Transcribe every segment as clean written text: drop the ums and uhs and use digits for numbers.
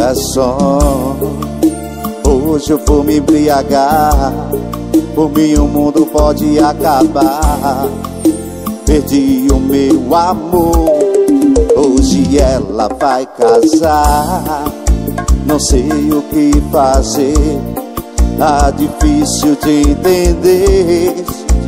Garçom, hoje eu vou me embriagar. Por mim o mundo pode acabar. Perdi o meu amor, hoje ela vai casar. Não sei o que fazer, tá difícil de entender.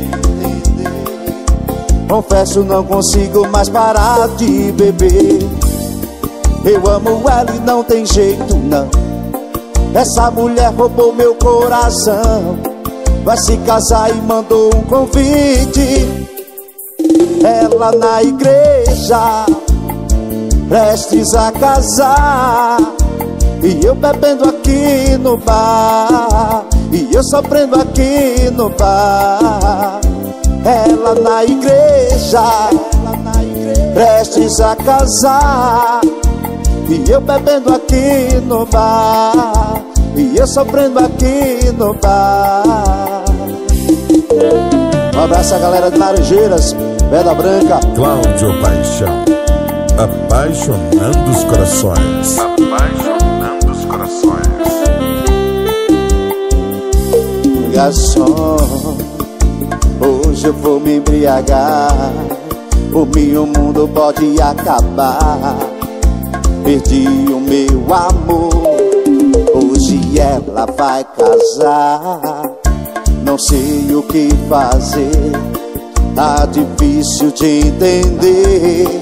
Confesso, não consigo mais parar de beber. Eu amo ela e não tem jeito não. Essa mulher roubou meu coração. Vai se casar e mandou um convite. Ela na igreja, prestes a casar, e eu bebendo aqui no bar, e eu sofrendo aqui no bar. Ela na igreja, prestes a casar, e eu bebendo aqui no bar, e eu sofrendo aqui no bar. Um abraço à galera de Laranjeiras, Pedra Branca. Cláudio Paixão, apaixonando os corações. Apaixonando os corações. Garçom, hoje eu vou me embriagar. Por mim o mundo pode acabar. Perdi o meu amor, hoje ela vai casar. Não sei o que fazer, tá difícil de entender.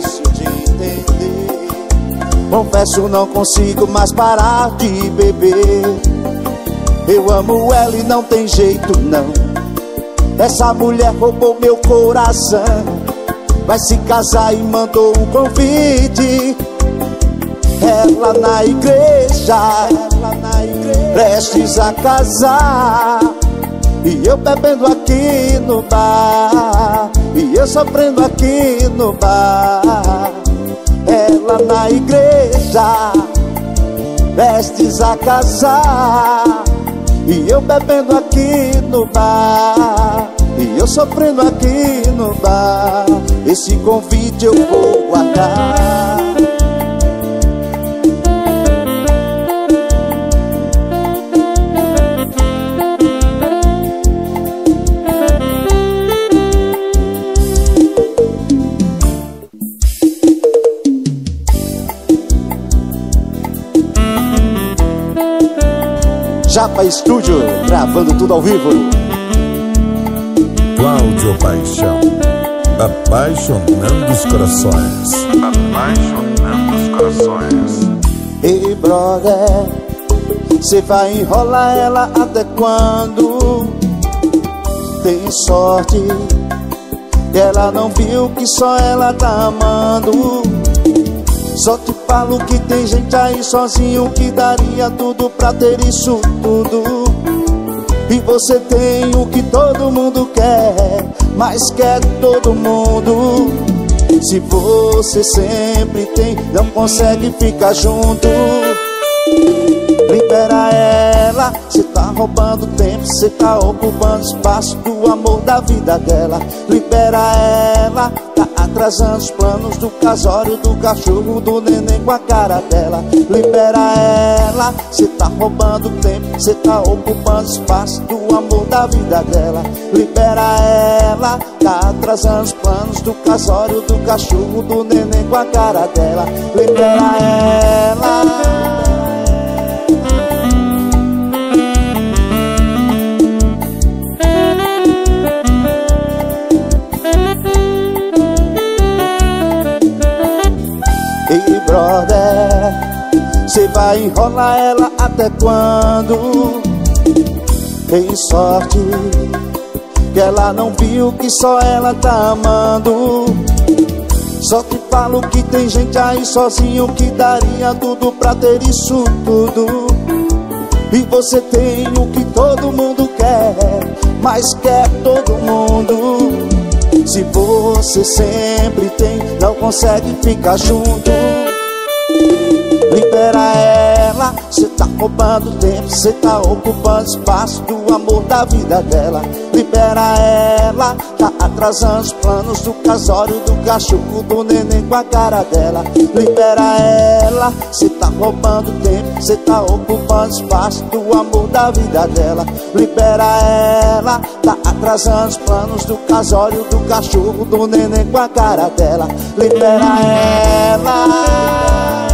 Confesso, não consigo mais parar de beber. Eu amo ela e não tem jeito não. Essa mulher roubou meu coração. Vai se casar e mandou um convite. Ela na igreja, prestes a casar, e eu bebendo aqui no bar, e eu sofrendo aqui no bar. Ela na igreja, prestes a casar, e eu bebendo aqui no bar, e eu sofrendo aqui no bar. Esse convite eu vou guardar. Japa Estúdio, gravando tudo ao vivo. Cláudio Paixão, apaixonando os corações. Apaixonando os corações. Ei, brother, cê vai enrolar ela até quando? Tem sorte que ela não viu que só ela tá amando. Só te falo que tem gente aí sozinho que daria tudo pra ter isso tudo. E você tem o que todo mundo quer, mas quer todo mundo. Se você sempre tem, não consegue ficar junto. Libera ela, cê tá roubando tempo, cê tá ocupando espaço do amor da vida dela. Libera ela, tá atrasando os planos do casório, do cachorro, do neném com a cara dela. Libera ela, cê tá roubando tempo, cê tá ocupando espaço do amor da vida dela. Libera ela, tá atrasando os planos do casório, do cachorro, do neném com a cara dela. Libera ela. Ei, brother, cê vai enrolar ela até quando? Tem sorte que ela não viu que só ela tá amando. Só te falo que tem gente aí sozinho que daria tudo pra ter isso tudo. E você tem o que todo mundo quer, mas quer todo mundo. Se você sempre tem, não consegue ficar junto. Libera ela, cê tá roubando tempo, cê tá ocupando espaço do amor da vida dela. Libera ela, tá atrasando os planos do casório, do cachorro, do neném com a cara dela. Libera ela, cê tá tá roubando tempo, cê tá ocupando espaço do amor da vida dela. Libera ela, tá atrasando os planos do casório, do cachorro, do neném com a cara dela. Libera ela.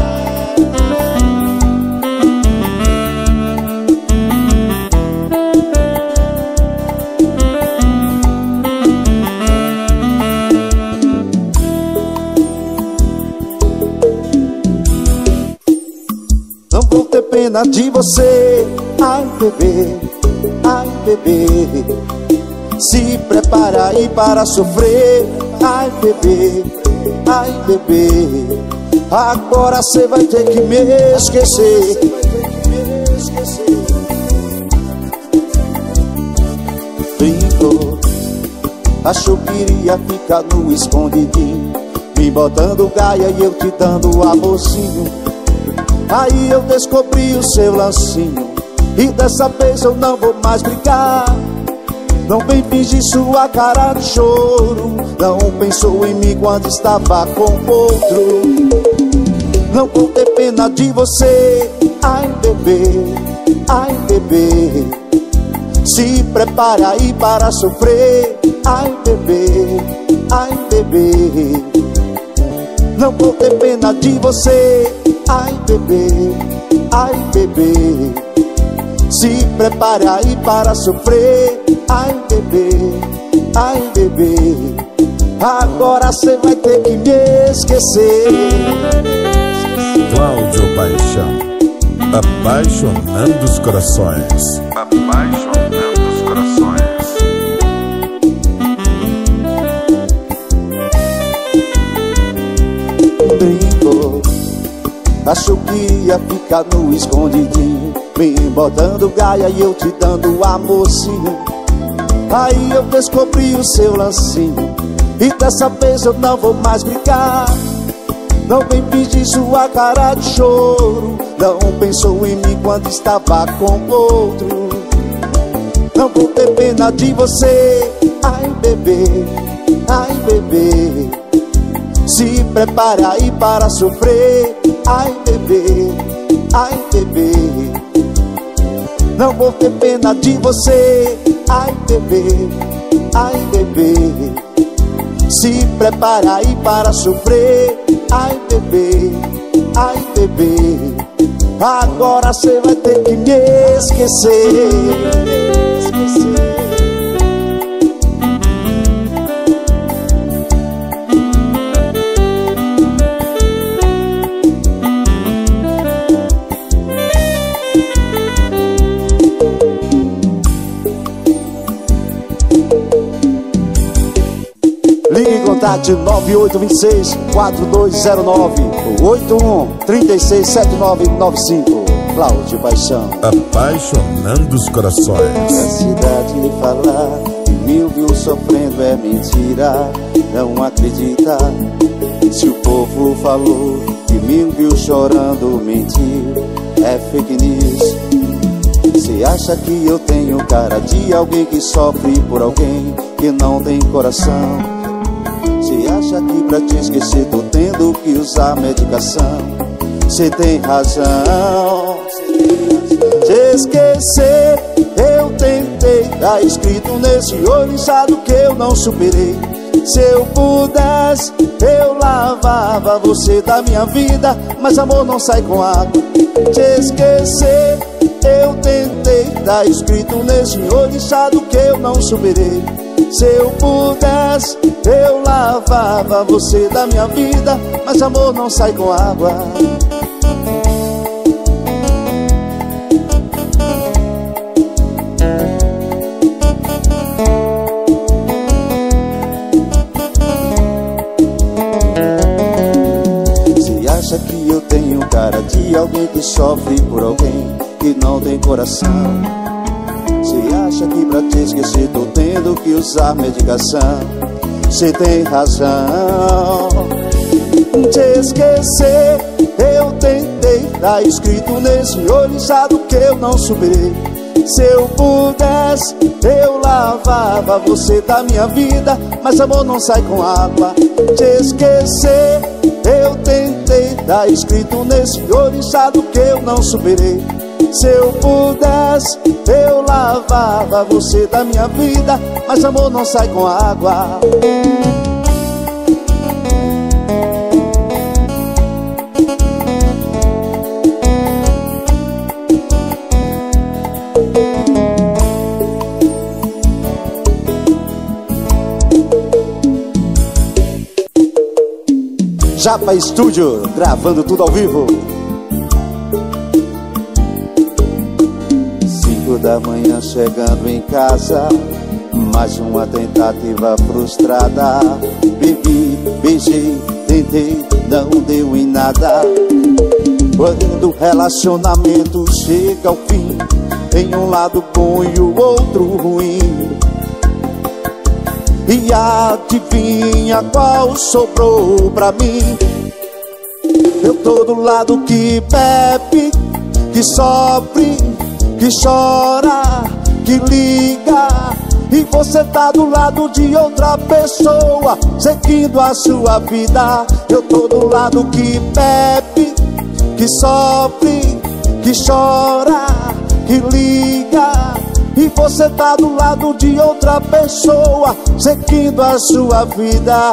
Não vou ter pena de você, ai bebê, ai bebê. Se prepara aí para sofrer, ai bebê, ai bebê. Agora cê vai ter que me esquecer. Brincou, achou que iria ficar no escondidinho, me botando gaia e eu te dando amorzinho. Aí eu descobri o seu lancinho, e dessa vez eu não vou mais brigar. Não vem fingir sua cara de choro, não pensou em mim quando estava com outro. Não vou ter pena de você, ai bebê, ai bebê. Se prepara aí para sofrer, ai bebê, ai bebê. Não vou ter pena de você, ai bebê, ai bebê. Se prepare aí para sofrer, ai bebê, ai bebê. Agora cê vai ter que me esquecer. Cláudio Paixão, apaixonando os corações. Apaixonando os corações. Brincou, achou que ia ficar no escondidinho, me botando gaia e eu te dando amorzinho. Aí eu descobri o seu lancinho, e dessa vez eu não vou mais brincar. Não vem fingir sua cara de choro, não pensou em mim quando estava com outro. Não vou ter pena de você, ai bebê, ai bebê. Se prepara aí para sofrer, ai bebê, ai bebê. Não vou ter pena de você, ai bebê, ai bebê. Se prepara aí para sofrer, ai bebê, ai bebê. Agora cê vai ter que me esquecer. Ligue em contato 9826-4209 81-367995. Cláudio Paixão. Apaixonando os corações. A cidade lhe falar que 1000 viu sofrendo é mentira, não acredita. Se o povo falou que 1000 viu chorando, mentiu, é fake news. Cê acha que eu tenho cara de alguém que sofre por alguém que não tem coração? Cê acha que pra te esquecer tô tendo que usar medicação? Cê tem razão. Te esquecer eu tentei, tá escrito nesse olho inchado que eu não superei. Se eu pudesse eu lavava você da minha vida, mas amor não sai com água. Te esquecer eu tentei, tá escrito nesse olho inchado que eu não superei. Se eu pudesse eu lavava você da minha vida, mas amor não sai com água. Se acha que eu tenho cara de alguém que sofre por alguém que não tem coração? Cê acha que pra te esquecer tô tendo que usar medicação? Cê tem razão. Te esquecer eu tentei, tá escrito nesse olho inchado que eu não superei. Se eu pudesse, eu lavava você da minha vida, mas amor não sai com água. Te esquecer, eu tentei, tá escrito nesse oriçado que eu não superei. Se eu pudesse, eu lavava você da minha vida, mas amor não sai com água. Japa Estúdio, gravando tudo ao vivo. 5 da manhã chegando em casa, mais uma tentativa frustrada. Bebi, beijei, tentei, não deu em nada. Quando o relacionamento chega ao fim, tem um lado bom e o outro ruim. E adivinha qual sobrou pra mim? Eu tô do lado que bebe, que sofre, que chora, que liga. E você tá do lado de outra pessoa, seguindo a sua vida. Eu tô do lado que bebe, que sofre, que chora, que liga. E você tá do lado de outra pessoa, seguindo a sua vida.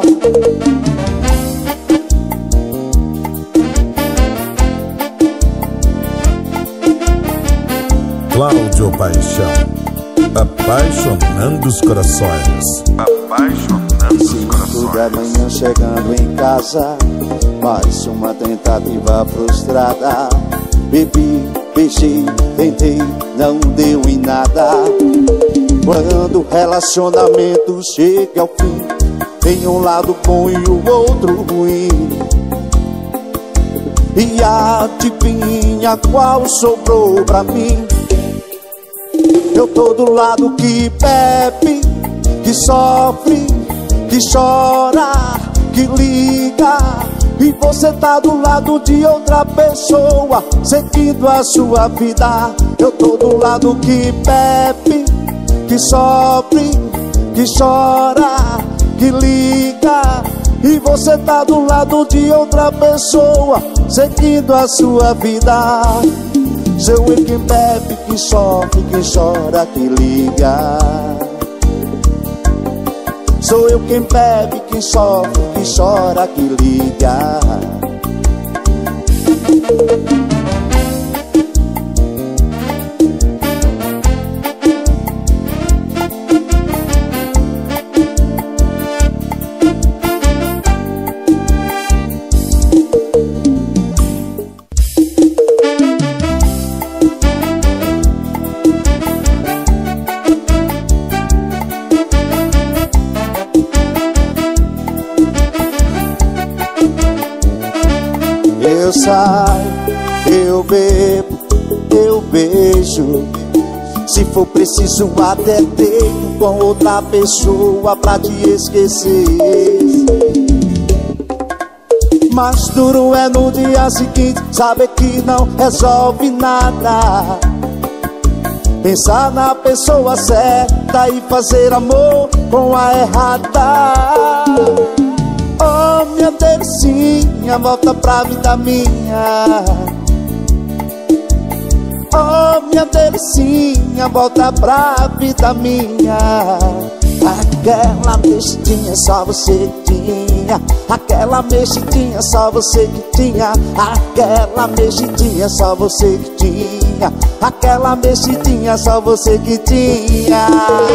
Cláudio Paixão, apaixonando os corações. Apaixonando os 5 da manhã chegando em casa, mais uma tentativa frustrada. Bebi, beijei, tentei, não deu em nada. Quando o relacionamento chega ao fim, tem um lado bom e o outro ruim. E adivinha qual sobrou pra mim? Eu tô do lado que bebe, que sofre, que chora, que liga. E você tá do lado de outra pessoa, seguindo a sua vida. Eu tô do lado que bebe, que sofre, que chora, que liga. E você tá do lado de outra pessoa, seguindo a sua vida. Sou eu quem bebe, que sofre, que chora, que liga. Sou eu quem bebe, que sofre, que chora, que liga. Eu saio, eu bebo, eu beijo. Se for preciso até deito com outra pessoa pra te esquecer. Mas duro é no dia seguinte saber que não resolve nada. Pensar na pessoa certa e fazer amor com a errada. Oh, minha delicinha, volta pra vida minha. Oh, minha delicinha, volta pra vida minha. Aquela mexidinha só você tinha. Aquela mexidinha só você que tinha. Aquela mexidinha só você que tinha. Aquela mexidinha só você que tinha.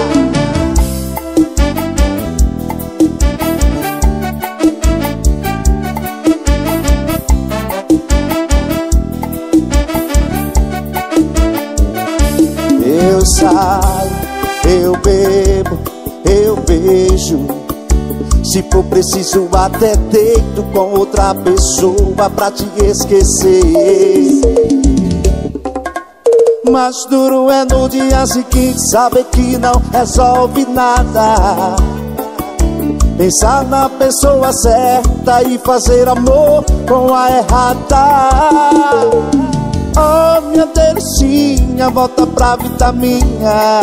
Eu saio, eu bebo, eu beijo. Se for preciso até deito com outra pessoa pra te esquecer. Mas duro é no dia seguinte saber que não resolve nada. Pensar na pessoa certa e fazer amor com a errada. Oh, minha delicinha, volta pra vida minha.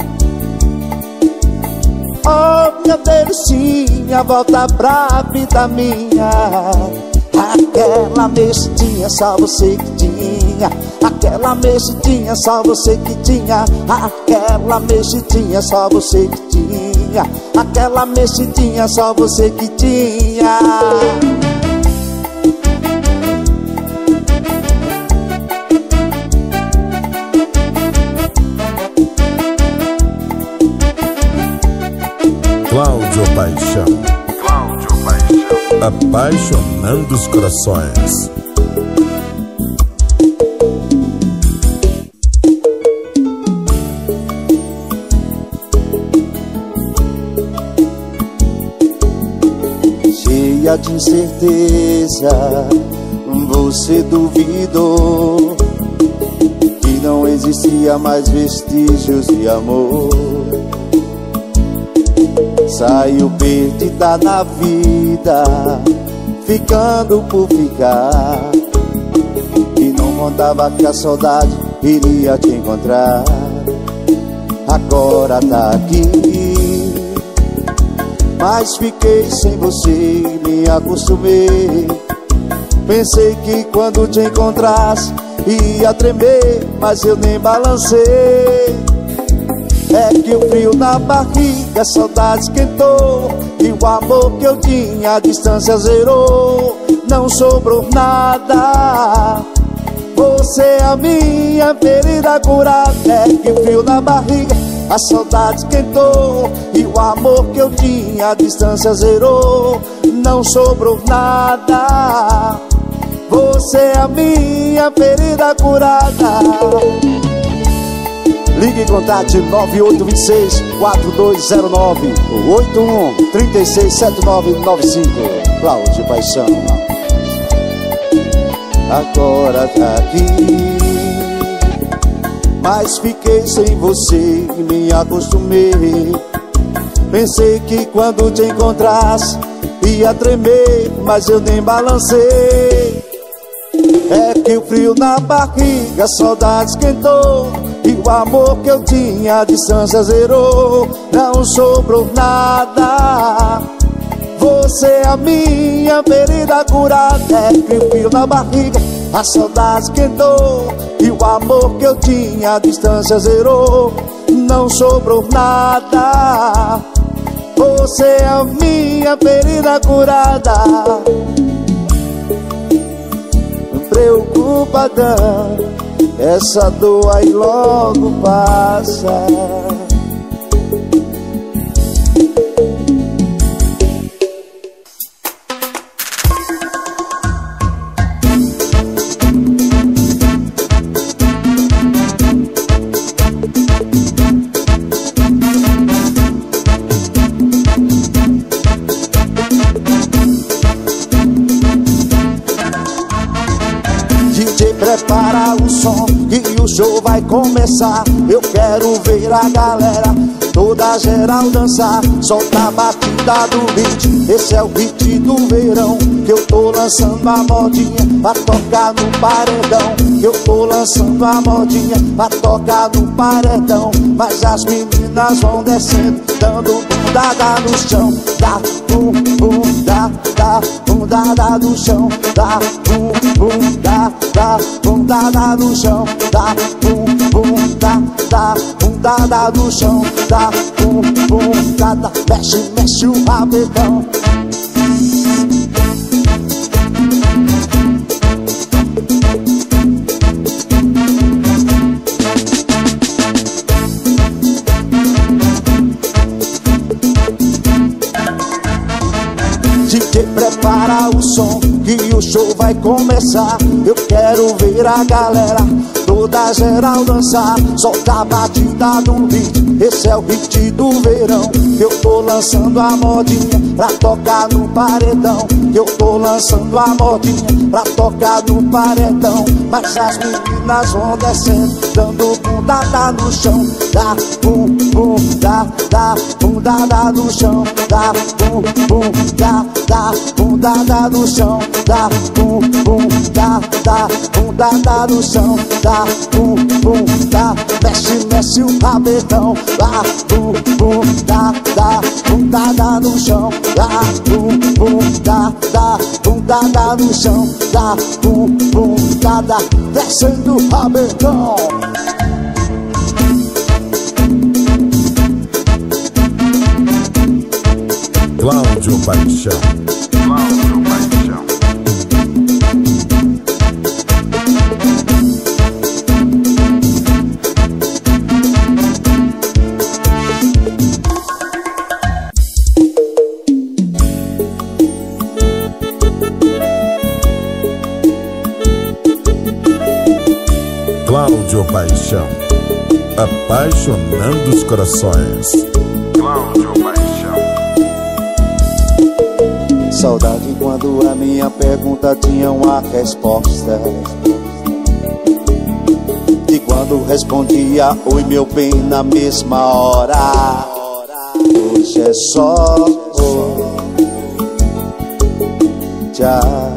Oh, minha delicinha, volta pra vida minha. Aquela mexidinha, só você que tinha. Aquela mexidinha, só você que tinha. Aquela mexidinha, só você que tinha. Aquela mexidinha, só você que tinha. Cláudio Paixão. Cláudio Paixão. Apaixonando os corações. Cheia de incerteza, você duvidou que não existia mais vestígios de amor. Saiu perdida na vida, ficando por ficar, e não contava que a saudade iria te encontrar. Agora tá aqui, mas fiquei sem você, me acostumei. Pensei que quando te encontrasse ia tremer, mas eu nem balancei. É que o frio na barriga, a saudade esquentou, e o amor que eu tinha, a distância zerou. Não sobrou nada, você é a minha ferida curada. É que o frio na barriga, a saudade esquentou, e o amor que eu tinha, a distância zerou. Não sobrou nada, você é a minha ferida curada. Ligue e contate 9826-4209 ou 81-367995. Cláudio Paixão. Agora tá aqui, mas fiquei sem você e me acostumei. Pensei que quando te encontrasse ia tremer, mas eu nem balancei. É que o frio na barriga, a saudade esquentou, e o amor que eu tinha, a distância zerou. Não sobrou nada, você é a minha ferida curada. É que o frio na barriga, a saudade esquentou, e o amor que eu tinha, a distância zerou. Não sobrou nada, você é a minha ferida curada. Preocupadão, essa dor aí logo passa. Prepara o som e o show vai começar. Eu quero ver a galera toda geral dançar. Solta a batida do beat, esse é o beat do verão. Que eu tô lançando a modinha pra tocar no paredão. Que eu tô lançando a modinha pra tocar no paredão. Mas as meninas vão descendo, dando bundada no chão. Dá bum bum, dá bundada no chão. Dá bum bum, dá bundada no chão. Dá bum bum, dá bundada no chão. Dá bum bum, mexe, mexe o rabetão. DJ prepara o som que o show vai começar. Eu quero ver a galera toda geral dançar. Solta a batida do beat, esse é o beat do verão. Eu tô lançando a modinha pra tocar no paredão. Eu tô lançando a modinha pra tocar no paredão. Mas as meninas vão descendo, dando bundada no chão. Dá bum bum, bundada no chão, dá bum bum, dá bundada no chão, dá bum bum, dá bundada no chão, dá bum bum, dá mexe o rabetão, dá bum bum, dá bundada no chão, dá bum bum, dá bundada no chão, dá bum bum, dá descendo o rabetão. Cláudio Paixão. Cláudio Paixão. Cláudio Paixão, apaixonando os corações. Cláudio Paixão. Saudade quando a minha pergunta tinha uma resposta, e quando respondia oi meu bem na mesma hora. Hoje é só tchau,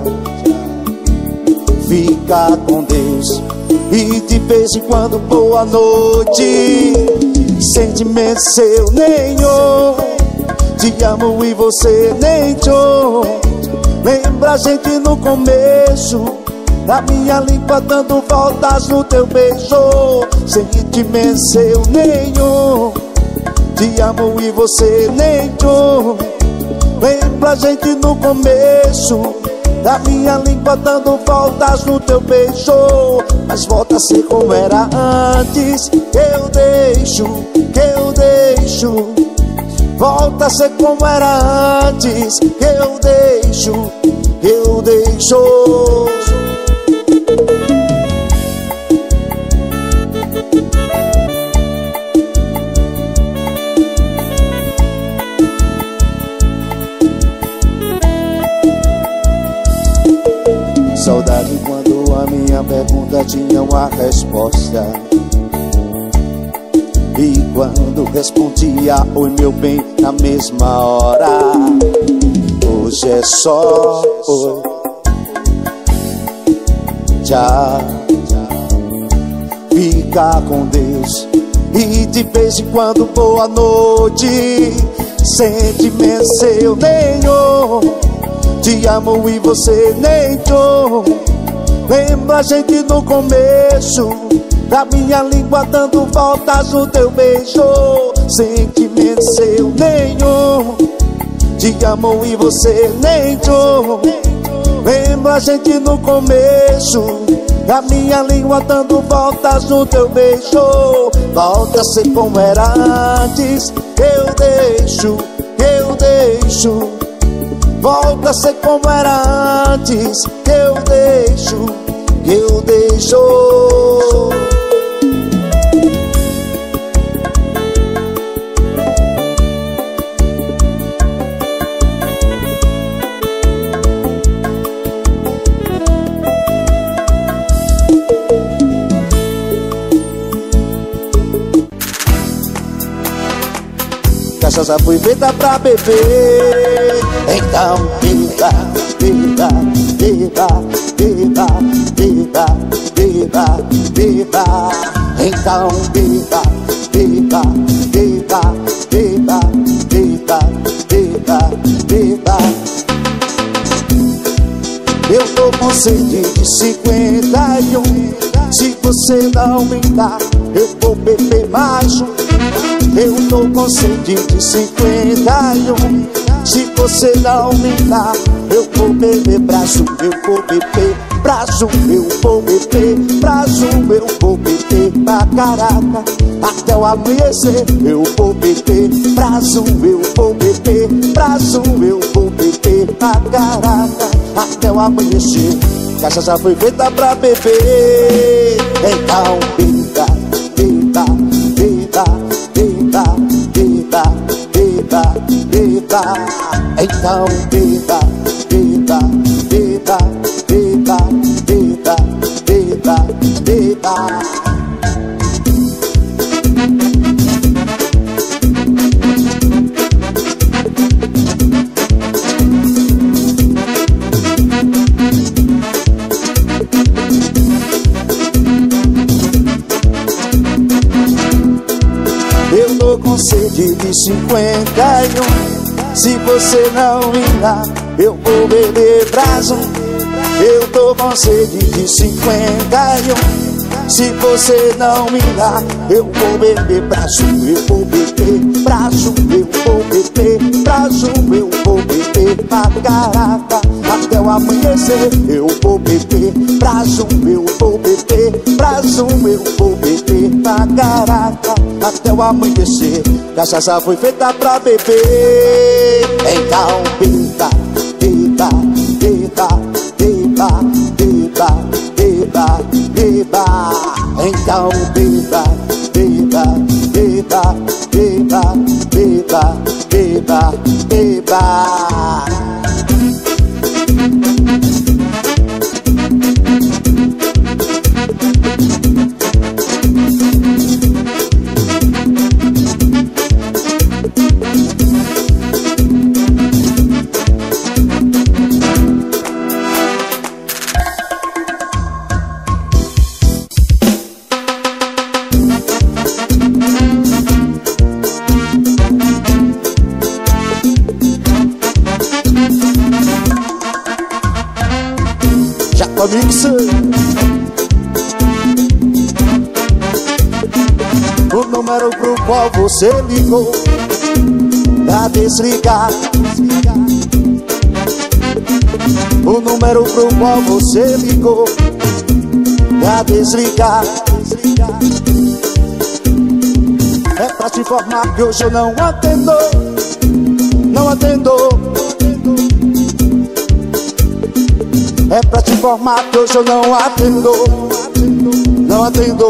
fica com Deus e de vez em quando boa noite. Sentimento seu nenhum, te amo e você nem tchô. Lembra a gente no começo, da minha língua dando voltas no teu beijo. Sentimento seu nenhum, te amo e você nem tchô. Lembra a gente no começo, da minha língua dando voltas no teu beijo. Mas volta a ser como era antes, eu deixo. Volta a ser como era antes, eu deixo. Saudade quando a minha pergunta tinha uma resposta, e quando respondia oi meu bem na mesma hora. Hoje é só oi, tchau, fica com Deus e de vez em quando boa noite. Sentimento seu nenhum, te amo e você nem tchô. Lembra a gente no começo, da minha língua dando voltas no teu beijo. Sentimento seu nenhum, te amo e você nem tchô. Lembra a gente no começo, da minha língua dando voltas no teu beijo. Volta a ser como era antes, eu deixo. Volta a ser como era antes, eu deixo. Cachaça foi feita pra beber, então beba, beba, beba, beba, beba, beba, beba. Então beba, beba, beba, beba, beba, beba, beba. Eu tô com sede de 51, se você não me dá, eu vou beber mais um. Eu tô com sede de 51, se você não me dá, eu vou beber braço, eu vou beber braço, eu vou beber braço, eu vou beber pra caraca até o amanhecer. Eu vou beber braço, eu vou beber braço, eu vou beber pra caraca até o amanhecer. Cachaça foi feita pra beber, então beba, beba, beba, beba, beba, beba, beba. Então beba, beba, beba, beba, beba, beba, beba. sede de 51. Se você não me dá, eu vou beber braço. Eu tô com sede de 51. Se você não me dá, eu vou beber braço. Eu vou beber braço, eu vou beber braço. Eu vou beber pra caraca até o amanhecer. Eu vou beber braço, eu vou beber braço. Eu vou beber pra caraca até o amanhecer. Cachaça foi feita pra beber. Então beba, beba, beba, beba, beba, beba, beba. Então beba, beba, beba, beba, beba, beba, beba. O número pro qual você ligou pra desligar. O número pro qual você ligou pra desligar. É pra te informar que hoje eu não atendo. Não atendo. É pra te informar que hoje eu não atendo. Não atendo.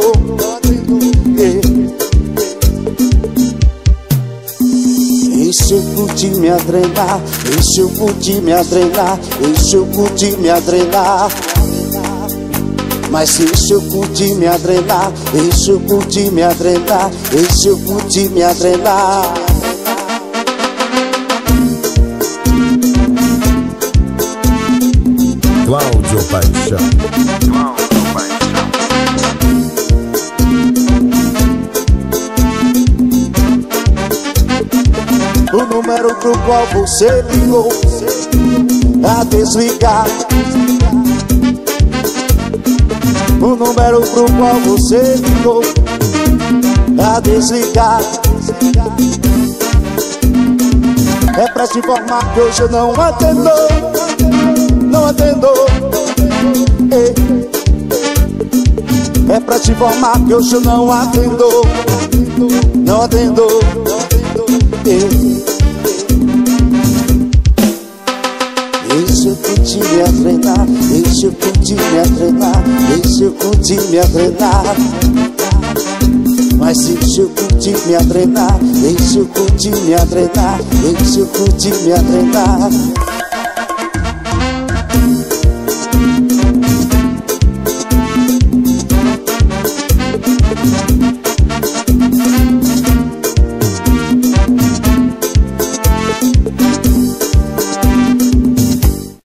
E se eu curtir me adrenar, e se eu curtir me adrenar, e se eu curtir me adrenar. Mas se eu curtir me adrenar, e se eu curtir me adrenar, e se eu curtir me adrenar. Cláudio Paixão. O número pro qual você ligou a desligar. O número pro qual você ligou a desligar. É pra te informar que hoje eu não atendo. Não atendo. É pra te informar que hoje eu não atendo. Não atendo. E se eu curtir me adrenar, e se eu curtir me adrenar, e se eu curtir me adrenar. Mas se eu curtir me adrenar, e se eu curtir me adrenar, e se eu curtir me adrenar.